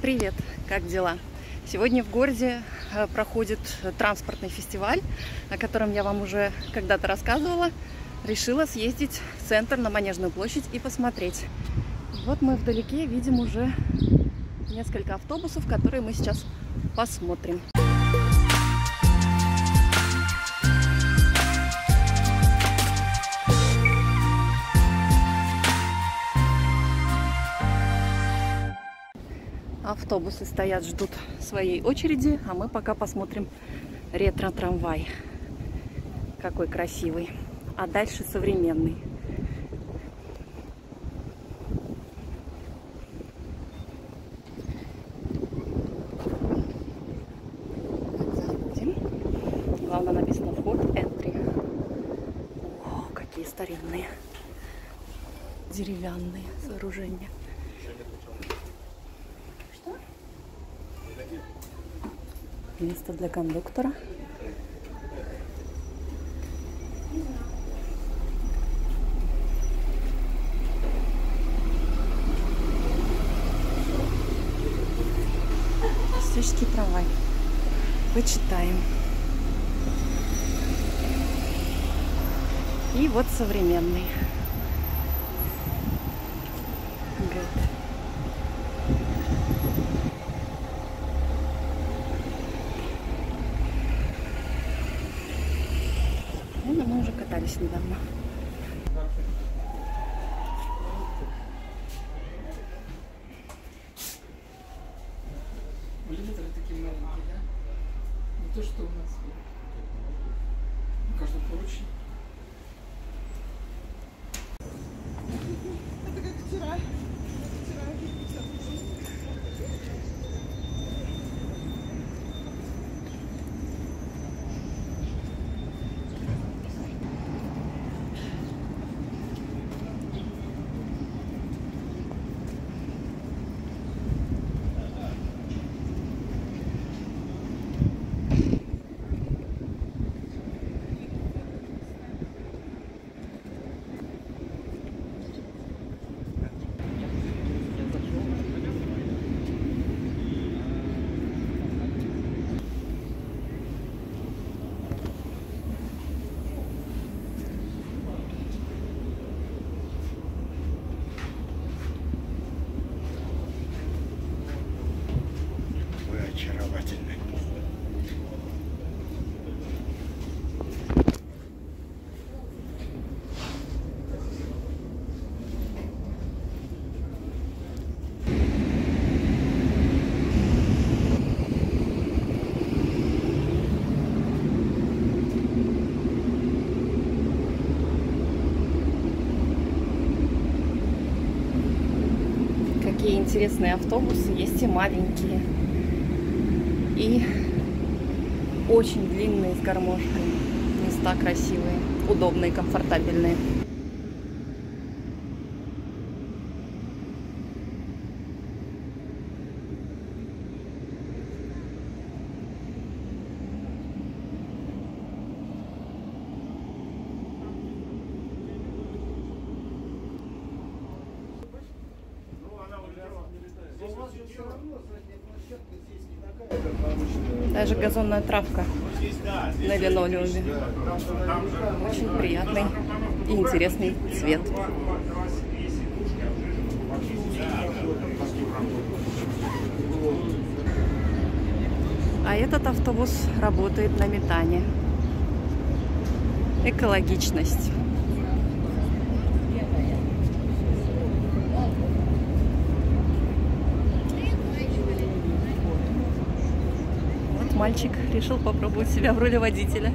Привет! Как дела? Сегодня в городе проходит транспортный фестиваль, о котором я вам уже когда-то рассказывала. Решила съездить в центр, на Манежную площадь и посмотреть. Вот мы вдалеке видим уже несколько автобусов, которые мы сейчас посмотрим. Автобусы стоят, ждут своей очереди, а мы пока посмотрим ретро-трамвай. Какой красивый. А дальше современный. Заходим. Главное, написано вход entry. О, какие старинные деревянные сооружения. Место для кондуктора. Исторический трамвай. Почитаем. И вот современный. Мы уже катались недавно. Литры такие маленькие, да? Не то, что у нас. Каждый поручень. Это как вчера. Очаровательный. Какие интересные автобусы, есть и маленькие, и очень длинные с гармошкой. Места красивые, удобные, комфортабельные. Даже газонная травка на линолеуме. Очень приятный и интересный цвет. А этот автобус работает на метане. Экологичность. Мальчик решил попробовать себя в роли водителя.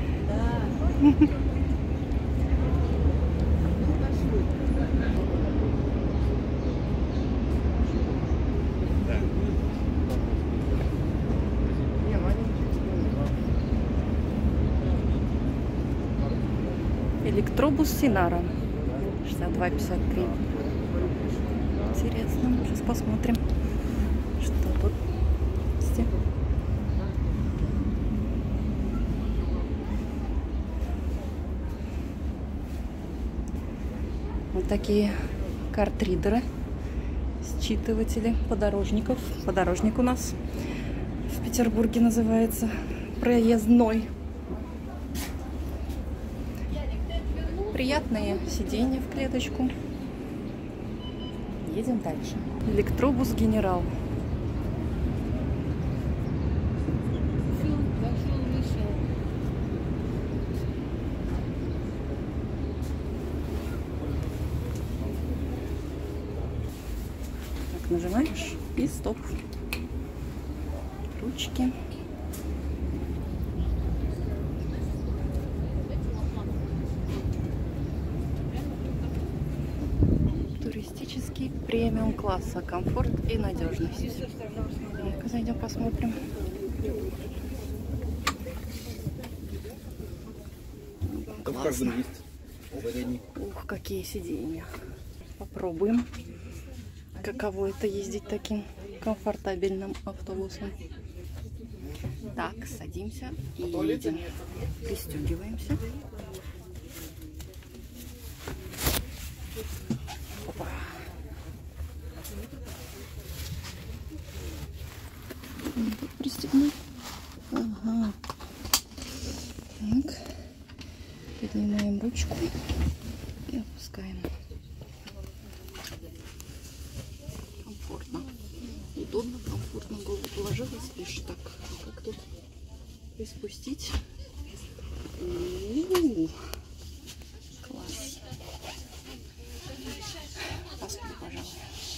Электробус Синара 6253. Интересно, сейчас посмотрим, что тут. Вот такие картридеры с считыватели подорожников. Подорожник у нас в Петербурге называется проездной. Приятные сиденья в клеточку. Едем дальше. Электробус «Генерал». Так, нажимаешь и стоп. Ручки. Туристический премиум класса, комфорт и надежность. Ну-ка, зайдем посмотрим. Классно. Ух, какие сиденья. Попробуем, каково это ездить таким комфортабельным автобусом. Так, садимся и едем. Пристегиваемся. Опа. Тут пристегнуть. Ага. Так. Поднимаем ручку и опускаем. Комфортно. Удобно, комфортно. Голову положила, спишь. Так, как тут приспустить? Класс. Посмотри, пожалуй.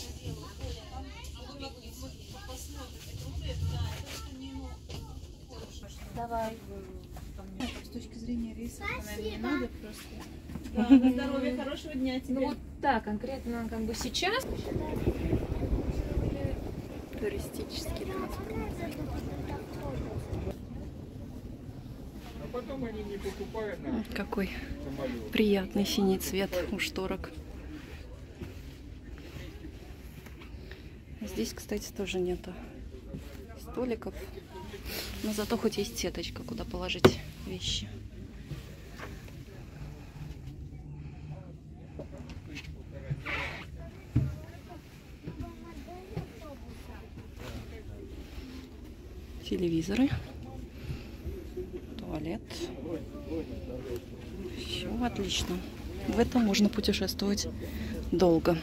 Давай. С точки зрения рейса, наверное, не надо просто. Да, на здоровье, хорошего дня тебе. Ну вот так, конкретно как бы сейчас. Туристический транспорт. А потом они не покупают на Какой самолет. приятный синий цвет у шторок. Здесь, кстати, тоже нету столиков. Но зато хоть есть сеточка, куда положить вещи. Телевизоры. Туалет. Все отлично. В этом можно путешествовать долго.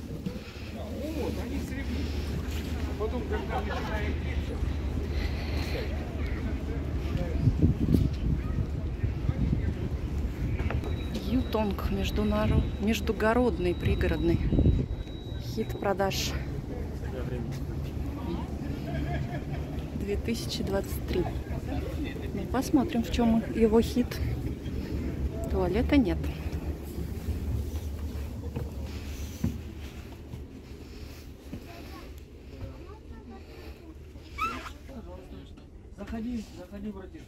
Потом, когда начинаем Ютонг, междугородный, пригородный. Хит продаж 2023. Ну, посмотрим, в чем его хит. Туалета нет. Заходи, братишка.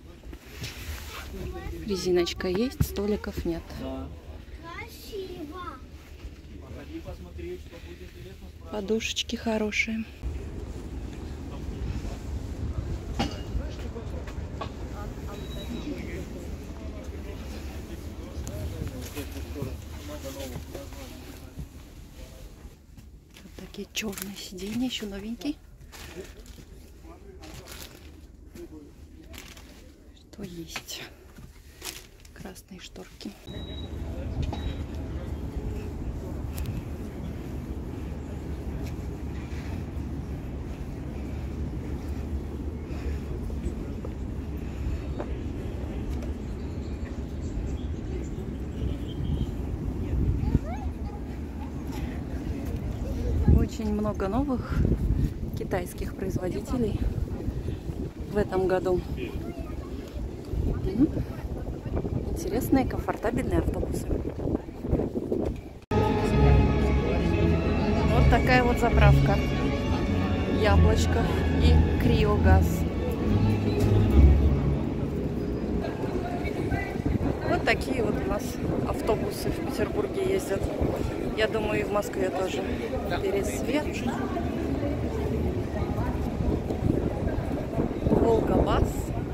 Резиночка есть, столиков нет. Красиво. Заходи посмотреть, что будет интересно. Подушечки хорошие. Вот такие черные сиденья, еще новенький. Что есть? Красные шторки. Очень много новых китайских производителей в этом году. Интересные, комфортабельные автобусы. Вот такая вот заправка. Яблочков и Криогаз. Вот такие вот у нас автобусы в Петербурге ездят. Я думаю, и в Москве тоже. Пересвет. Волгабас.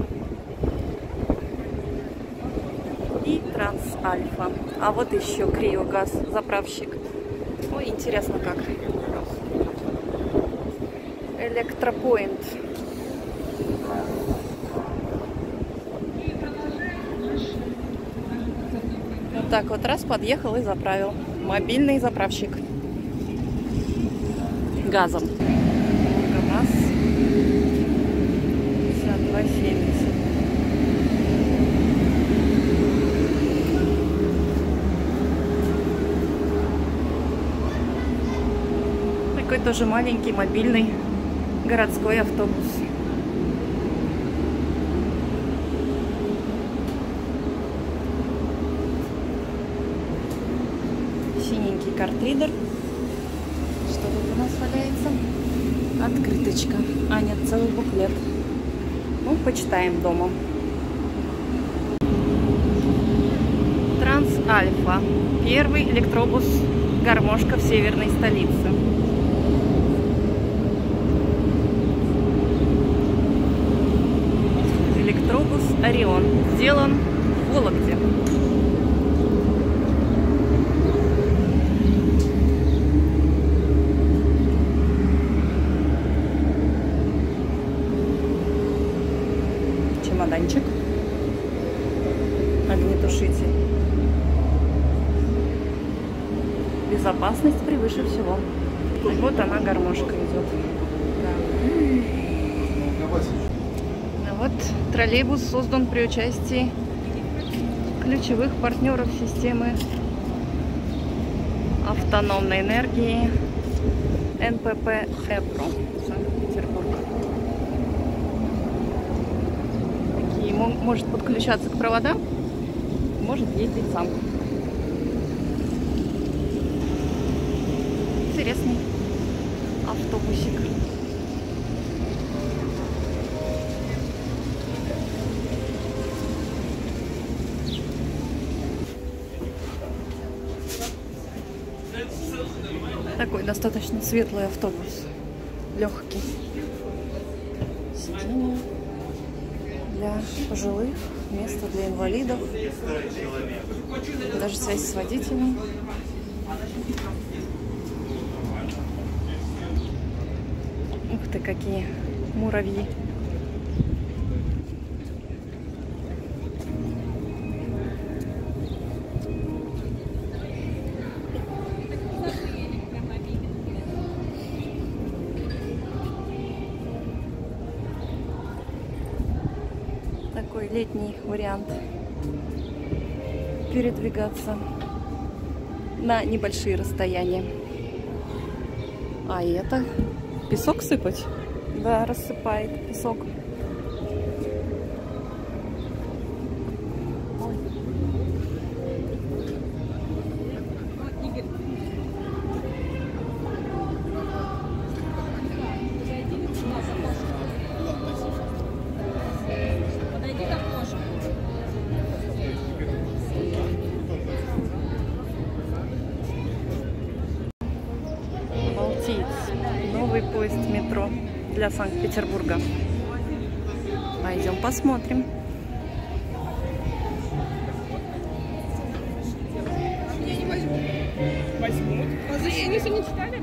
И Трансальфа. А вот еще Криогаз, заправщик. Ой, интересно как. Электропоинт. Вот так вот раз подъехал и заправил. Мобильный заправщик. Газом. КамАЗ 5270. Такой тоже маленький мобильный городской автобус. Синенький картридер. Что тут у нас валяется? Открыточка. А, нет, целый буклет. Ну, почитаем дома. Трансальфа. Первый электробус гармошка в северной столице. Электробус Орион. Сделан в Вологде. Чемоданчик. Огнетушитель. Безопасность превыше всего. Вот она, гармошка идет. Вот троллейбус создан при участии ключевых партнеров системы автономной энергии НПП «Эпро», Санкт-Петербург. Такие, может подключаться к проводам, может ездить сам. Интересный автобусик. Такой достаточно светлый автобус. Легкий. Сиденье для пожилых, место для инвалидов. Даже связь с водителем. Ух ты, какие муравьи. Такой летний вариант передвигаться на небольшие расстояния. А это песок сыпать? Да, рассыпает песок. Новый поезд метро для Санкт-Петербурга. Пойдем посмотрим. Возьмут. Если не читали?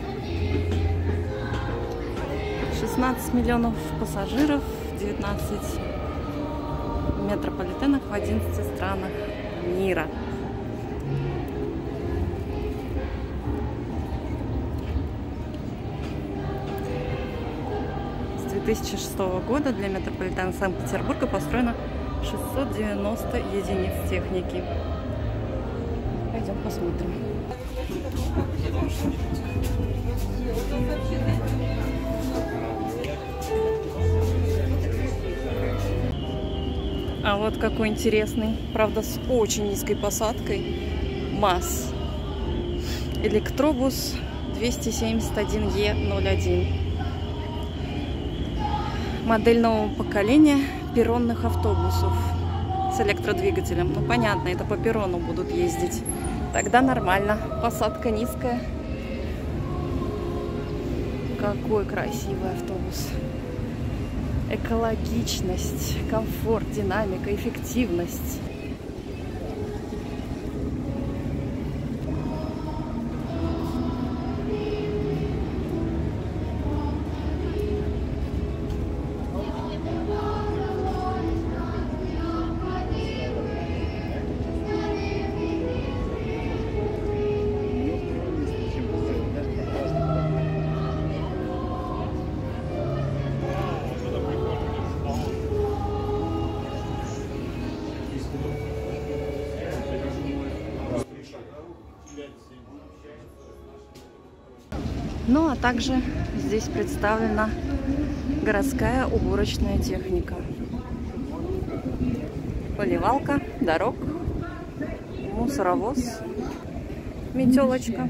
16 миллионов пассажиров, 19 метрополитенах в 11 странах мира. С 2006 года для метрополитена Санкт-Петербурга построено 690 единиц техники. Пойдем посмотрим. А вот какой интересный, правда, с очень низкой посадкой, МАЗ. Электробус 271Е01. Модель нового поколения перронных автобусов с электродвигателем. Ну, понятно, это по перрону будут ездить. Тогда нормально. Посадка низкая. Какой красивый автобус. Экологичность, комфорт, динамика, эффективность. Ну а также здесь представлена городская уборочная техника. Поливалка дорог, мусоровоз, метелочка.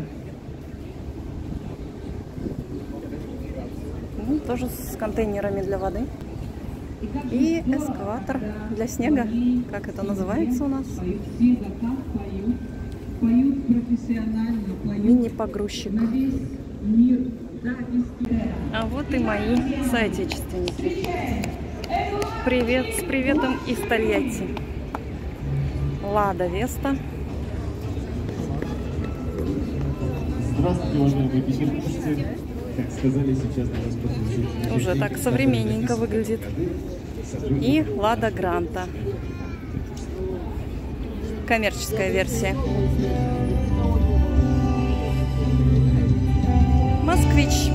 Ну, тоже с контейнерами для воды. И эскаватор для снега. Как это называется у нас? Мини-погрузчик. А вот и мои соотечественники. Привет, с приветом из Тольятти. Лада Веста. Здравствуйте, уважаемые петербуржцы. Как сказали, сейчас на вас подключить. Уже так современненько выглядит. И Лада Гранта. Коммерческая версия. Москвич.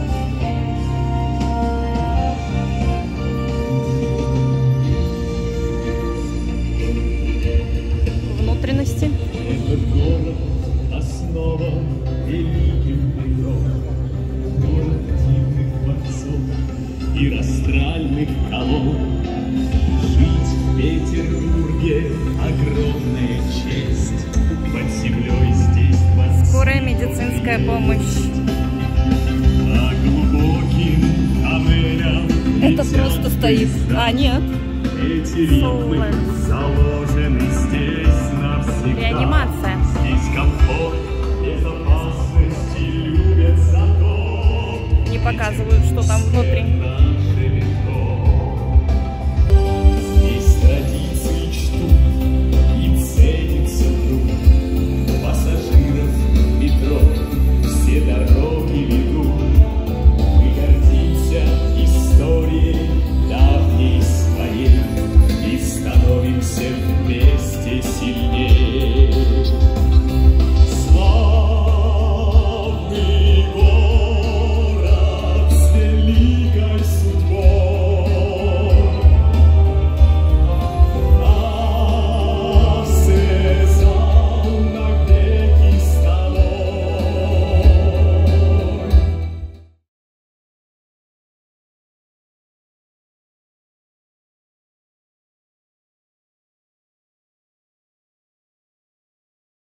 Внутренности. Этот город — основа великих миров. Город дивных дворцов и растральных колонн. Жить в Петербурге — огромная честь. Под землей здесь дворцы. Скорая медицинская помощь. По глубоким тоннелям Это просто стоит. А, нет. эти ритмы заложены здесь навсегда. Реанимация. Здесь комфорт, безопасность и любят закон. Не показывают, что там внутри.